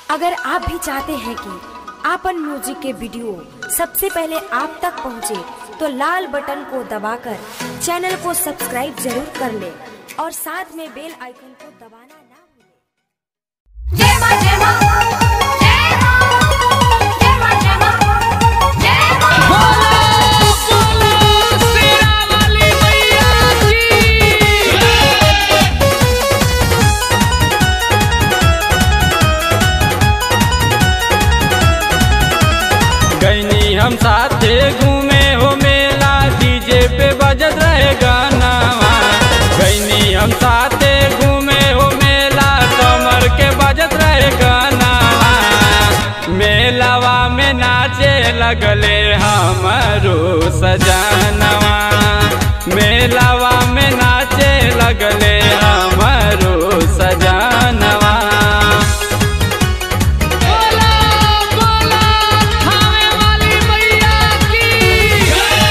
अगर आप भी चाहते हैं कि आपन म्यूजिक के वीडियो सबसे पहले आप तक पहुंचे, तो लाल बटन को दबाकर चैनल को सब्सक्राइब जरूर कर ले और साथ में बेल आइकन को दबाना ना भूलें। जय मां जय मां जय मां जय मां जय मां जय मां बोलो बोलो शेरा वाली मैया की गईनी हम साथे घूमे हो मेला, डीजे पे बजत रहे गाना। गईनी हम साथे घूमे हो मेला, कमर के बजत रहे गाना। मेलावा में नाचे लगले हमारो सजनवा, मेलावा में नाचे लगले हमारो सजनवा। बोलो बोलो थावे वाली मैया की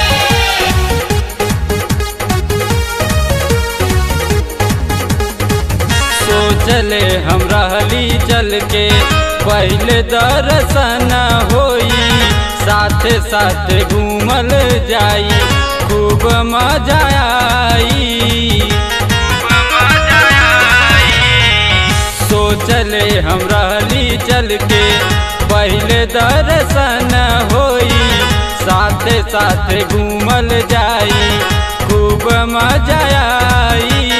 सोचले हम रहली चल के पहले दर्शन होई, साथे साथे घूमल जाई, खूब मजा आई। सोचले हम रहली चल के पहले दर्शन होई, साथे साथे घूमल जाई, खूब मजा आई।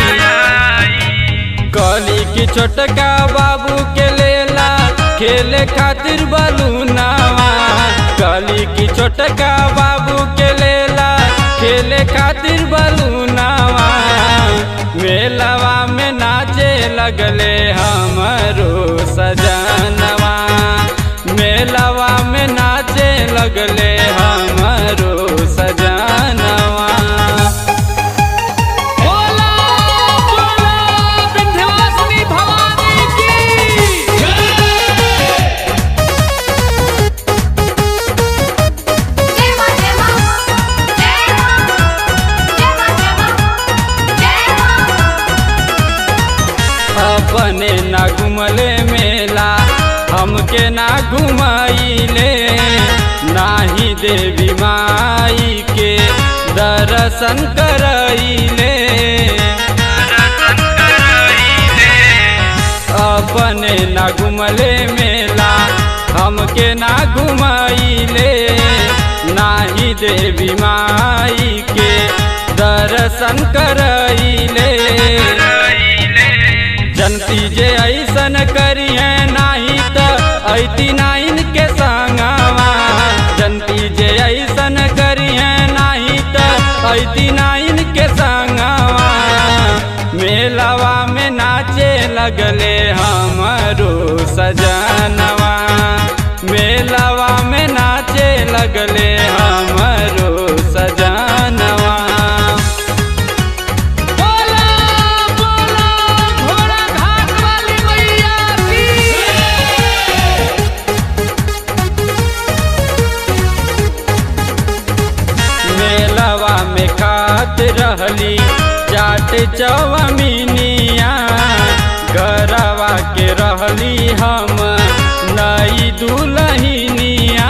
कली की छोटका बाबू के लेला खेले खातिर बलूनावा, कली की छोटका बाबू के लेला खेले खातिर बलूनावा। मेलावा में नाचे लगले हमारो सजनवा, मेलावा में नाचे लगले हमारो सजनवा। बोलो बोलो विंध्यवासिनी भवानी की जय मां जय मां जय मां जय मां जय मां अपने ना घुमले मेला, हमके ना घुमाइले, नाही देवी माई के दर्शन करइले। अपने ना घुमले मेला, हमके ना घुमाइले, नाही देवी माई के दर्शन करइले। जनती जे ऐसन करी है नाही त ऐती नाइन के संगवा, जनती जे ऐसन करी है नाही त ऐती नाइन के संगवा। मेलावा में नाचे लगले हमारो सजनवा, मेलावा में नाचे लगले हमारो सजनवा। बोलो बोलो घोड़ा घाट वाली मैया की मेलावा में खात रहली चाट चवमिनिया, गरवा के रहली हम नई दुल्हनिया।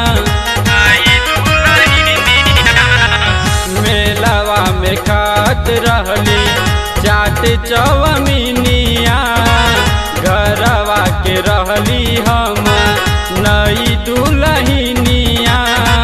मेलावा में खात रहली चाट चवमिनिया, गरवा के रहली हम नई दुल्हनिया।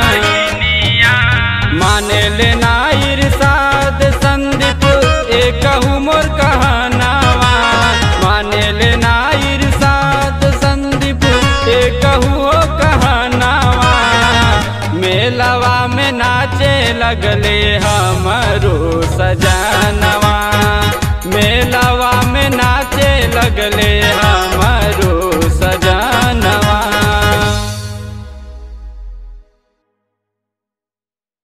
माने लेना इरशाद संदीप एकहु मोर कहनावा, माने लेना इरशाद संदीप एकहु हो कहनावा। मेलावा में नाचे लगले हमारो सजनवा, मेलावा में नाचे लगले